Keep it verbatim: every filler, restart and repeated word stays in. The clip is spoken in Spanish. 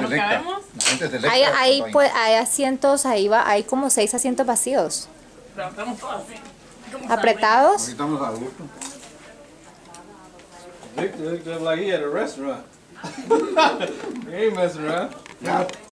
¿Nos selecta. cabemos? La gente selecta. Hay, hay, Toño. pues, hay asientos, ahí va, hay como seis asientos vacíos. Pero estamos todos así. como Apretados. Ahorita estamos a gusto. Victor looked up like he had a restaurant. He ain't messing around. Ya.